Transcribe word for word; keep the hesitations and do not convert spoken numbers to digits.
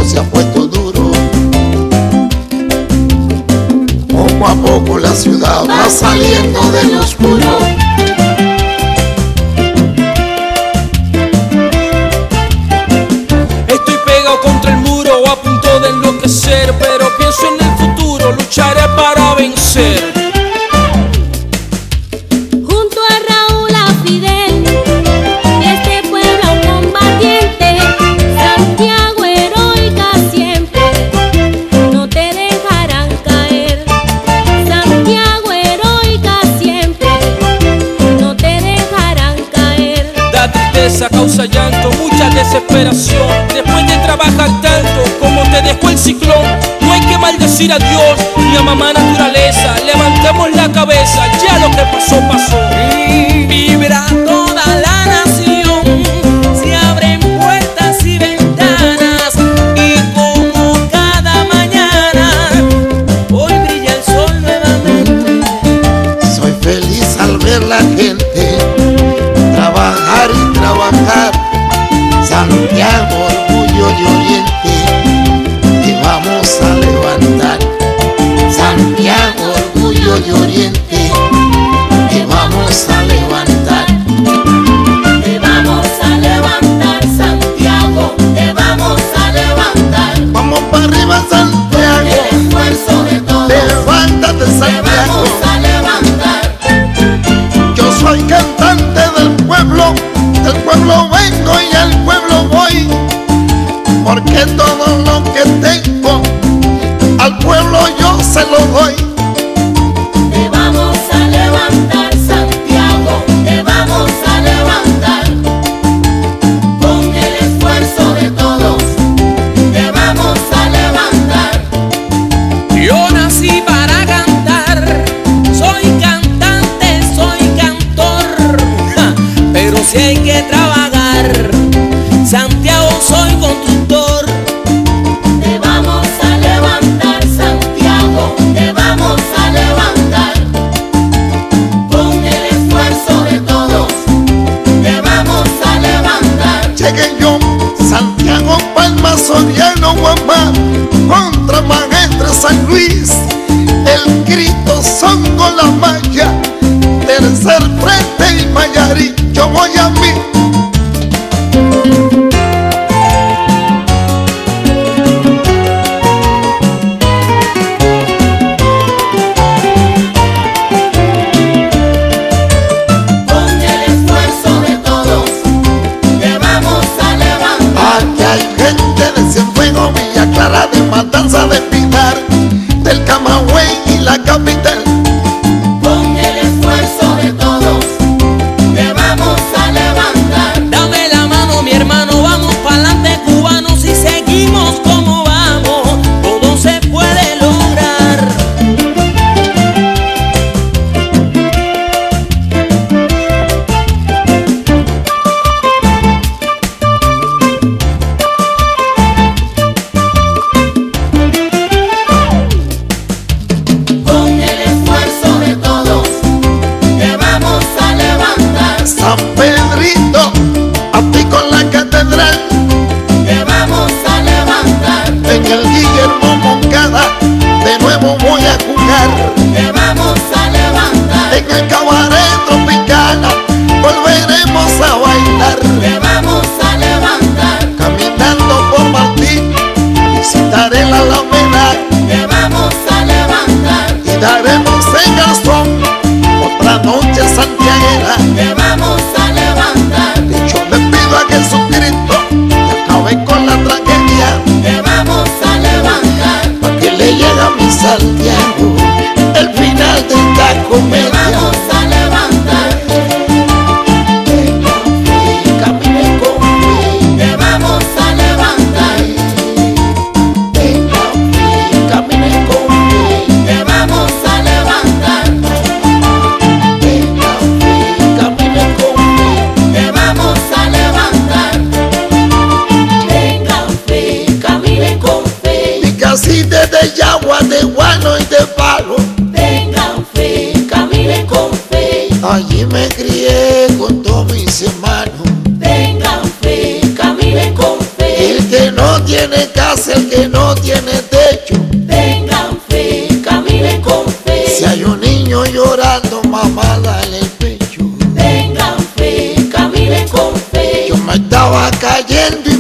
mundo se ha puesto duro. Poco a poco la ciudad va saliendo del oscuro. Estoy pegado contra el muro, a punto de enloquecer, pero pienso en el futuro, lucharé para vencer. Junto a Raúl, a Fidel, y este pueblo combatiente, Santiago heroica siempre, no te dejarán caer. Santiago heroica siempre, no te dejarán caer. Da tristeza, causa llanto, mucha desesperación. Después de trabajar tanto como te dejó el ciclón, no hay que maldecir a Dios ni a mamá naturaleza. Levantemos la cabeza, ya lo que pasó, pasó. Vibra toda la nación, se abren puertas y ventanas, y como cada mañana, hoy brilla el sol nuevamente. Soy feliz al ver la gente trabajar y trabajar. Santiago, orgullo y oriente, te vamos a levantar. Santiago, orgullo y oriente, te vamos a levantar. Te vamos a levantar, Santiago, te vamos a levantar. Vamos para arriba, Santiago, El esfuerzo de todos, levántate, te Santiago. vamos a levantar. Yo soy cantante del pueblo, del pueblo vengo y al pueblo voy, porque todo lo que tengo al pueblo yo se lo doy. Te vamos a levantar, Santiago, te vamos a levantar. Con el esfuerzo de todos, te vamos a levantar. Yo nací para cantar, soy cantante, soy cantor, ja, pero si hay que trabajar, Santiago soy constructor. Te vamos a levantar, Santiago, te vamos a levantar. Con el esfuerzo de todos, te vamos a levantar. Llegué yo, Santiago, Palma, Soriano, Guamá, contra Maestre San Luis, el Cristo, Songo, La Maya, Tercer Frente y Mayarí. Yo voy a mí. Con el esfuerzo de todos, te vamos a levantar. Aquí hay gente de Cienfuegos, Villa Clara, de Matanza, de Pinar, del Camagüey y la capital. Con el esfuerzo de todos, te vamos a levantar. Dame la mano, mi hermano, vamos pa'lante, cubanos, y seguimos como vamos, todo se puede lograr. Con el esfuerzo de todos, te vamos a levantar. San Pedrito, a ti con la catedral, Te vamos a levantar. en el Guillermo Moncada, de nuevo voy a jugar. Te vamos a levantar. En el Cabaret Tropicana, volveremos a bailar. Te vamos a levantar. Caminando por Martín, visitaré la Alameda Te vamos a levantar. y daremos en Garzón otra noche santiaguera. Te vamos a levantar. Yo le pido a Jesucristo que acabe con la tragedia, Te vamos a levantar. para que le llegue a mi Santiago el final de esta Te comedia. vamos a levantar. Tenga fe, camine con fe. Te vamos a levantar. Tenga fe, camine con fe. Te vamos a levantar. Tenga fe, camine con fe. Te vamos a levantar. Tengan fe, caminen con fe. Y casi desde Yagua, de Guano y de Palo, Tengan fe, caminen con fe. allí me crié con todos mis hermanos. Tengan fe, caminen con fe. El que no tiene casa más el que no tiene techo. Tengan fe, caminen con fe. Si hay un niño llorando, mamá, dale el pecho. Tengan fe, caminen con fe. Yo me estaba cayendo